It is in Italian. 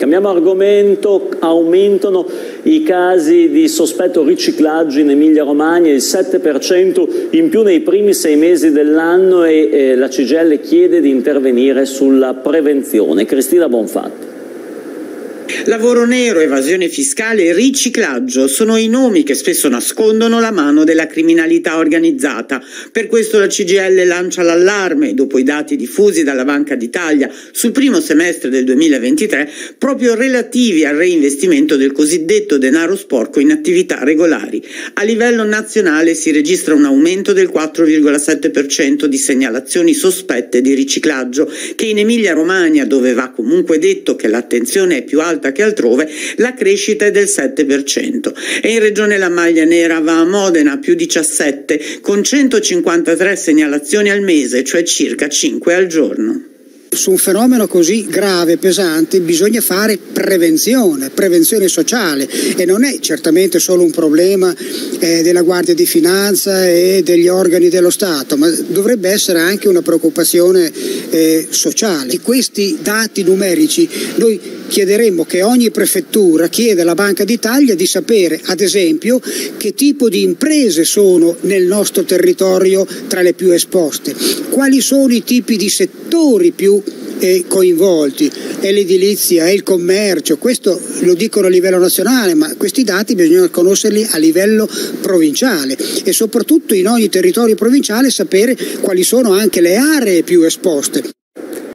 Cambiamo argomento, aumentano i casi di sospetto riciclaggio in Emilia-Romagna, il 7% in più nei primi 6 mesi dell'anno e la CGIL chiede di intervenire sulla prevenzione. Cristina Bonfatto. Lavoro nero, evasione fiscale e riciclaggio sono i nomi che spesso nascondono la mano della criminalità organizzata. Per questo la CGIL lancia l'allarme dopo i dati diffusi dalla Banca d'Italia sul primo semestre del 2023 proprio relativi al reinvestimento del cosiddetto denaro sporco in attività regolari. A livello nazionale si registra un aumento del 4,7% di segnalazioni sospette di riciclaggio, che in Emilia-Romagna, dove va comunque detto che l'attenzione è più alta che altrove, la crescita è del 7%. E in Regione la maglia nera va a Modena, più 17, con 153 segnalazioni al mese, cioè circa 5 al giorno. Su un fenomeno così grave, pesante, bisogna fare prevenzione sociale, e non è certamente solo un problema della Guardia di Finanza e degli organi dello Stato, ma dovrebbe essere anche una preoccupazione sociale. Di questi dati numerici noi chiederemmo che ogni prefettura chieda alla Banca d'Italia di sapere, ad esempio, che tipo di imprese sono nel nostro territorio tra le più esposte, quali sono i tipi di settori più coinvolti, è l'edilizia, è il commercio. Questo lo dicono a livello nazionale, ma questi dati bisogna conoscerli a livello provinciale e soprattutto in ogni territorio provinciale sapere quali sono anche le aree più esposte.